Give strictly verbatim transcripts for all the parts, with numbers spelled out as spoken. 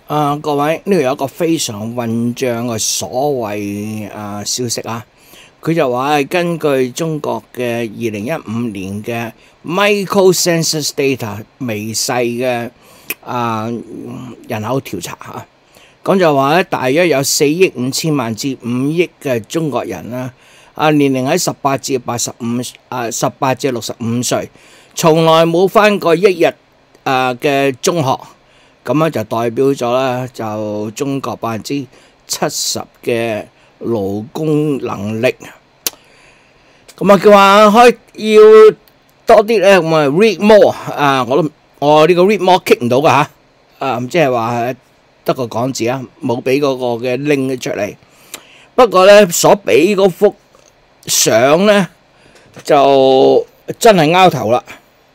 啊，各位，呢度有一個非常混帳嘅所謂啊消息啊，佢就話係根據中國嘅二零一五年嘅 Micro Census Data 微細嘅啊人口調查嚇，咁就話咧，大約有四億五千萬至五億嘅中國人啦，啊年齡喺十八至八十五啊十八至六十五歲，從來冇返過一日啊嘅中學。咁樣就代表咗咧，就中國百分之七十嘅勞工能力。咁啊，叫話開要多啲咧，咁啊 read more 啊，我都我呢個 read more kick 唔到噶嚇，啊即係話得個講字啊，冇俾嗰個嘅 link 出嚟。不過咧，所俾嗰幅相咧，就真係拗頭啦。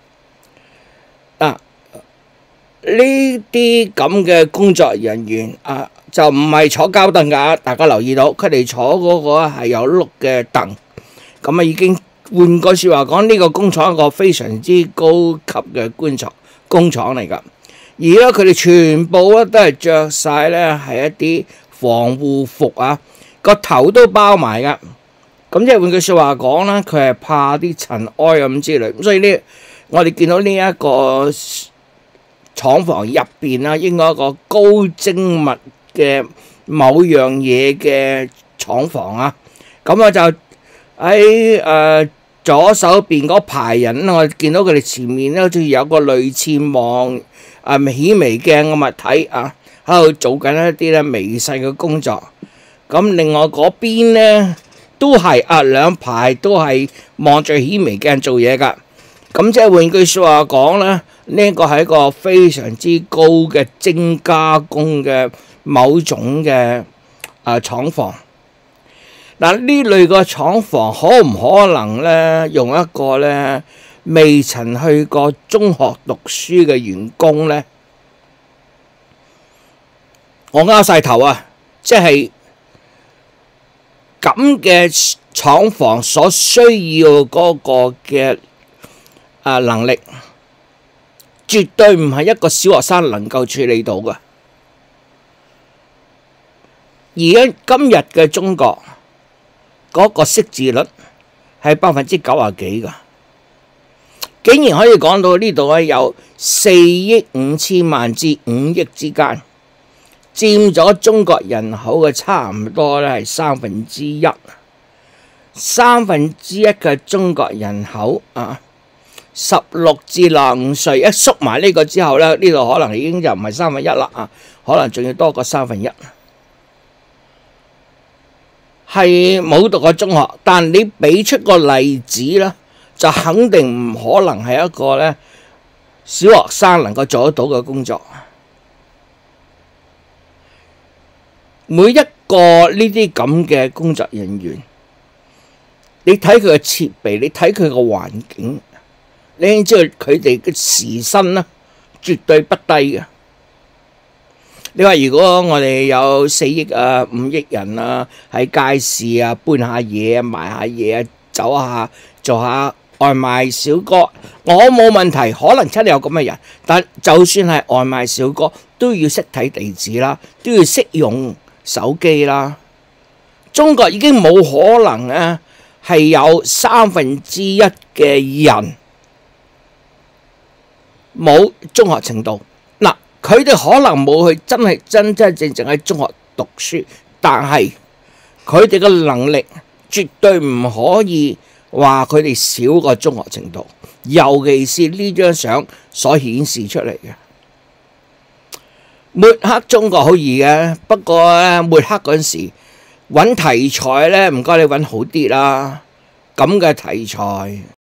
呢啲咁嘅工作人員啊，就唔係坐膠凳㗎，大家留意到，佢哋坐嗰個係有碌嘅凳，咁啊已經換句説話講，呢、這個工廠係一個非常之高級嘅工廠工廠嚟㗎，而咧佢哋全部咧都係着晒咧係一啲防護服啊，個頭都包埋㗎，咁即係換句説話講啦，佢係怕啲塵埃咁之類，咁所以呢，我哋見到呢一個廠房入邊啦，應該一個高精密嘅某樣嘢嘅廠房啊，咁我就喺誒、呃、左手邊嗰排人，我見到佢哋前面咧好似有個類似望啊顯微鏡嘅物體啊，喺度做緊一啲咧微細嘅工作。咁另外嗰邊咧都係啊兩排都係望住顯微鏡做嘢㗎。咁即係換句説話講咧，呢個係一個非常之高嘅精加工嘅某種嘅啊廠房。嗱，呢類嘅廠房可唔可能咧用一個咧未曾去過中學讀書嘅員工咧？我拗晒頭啊！即係咁嘅廠房所需要嗰個嘅啊能力，絕對唔係一個小學生能夠處理到嘅。而喺今日嘅中國，嗰個識字率係百分之九十幾㗎，竟然可以講到呢度咧有四億五千萬至五億之間，佔咗中國人口嘅差唔多咧係三分之一，三分之一嘅中國人口啊！十六至廿五歲，一縮埋呢個之後咧，呢度可能已經就唔係三分一啦啊，可能仲要多過三分一，係冇讀過中學，但你俾出個例子啦，就肯定唔可能係一個咧小學生能夠做得到嘅工作。每一個呢啲咁嘅工作人員，你睇佢嘅設備，你睇佢嘅環境。你已經知道佢哋嘅時薪啦，絕對不低嘅。你話如果我哋有四億啊、五億人啊，喺街市啊搬下嘢啊、賣下嘢啊、走下做下外賣小哥，我冇問題，可能真係有咁嘅人。但就算係外賣小哥，都要識睇地址啦，都要識用手機啦。中國已經冇可能咧係有三分之一嘅人冇中學程度，嗱，佢哋可能冇去真係真真正正喺中學讀書，但係佢哋嘅能力絕對唔可以話佢哋少過中學程度，尤其是呢張相所顯示出嚟嘅。抹黑中國好易嘅，不過咧抹黑嗰陣時揾題材咧，唔該你揾好啲啦，咁嘅題材。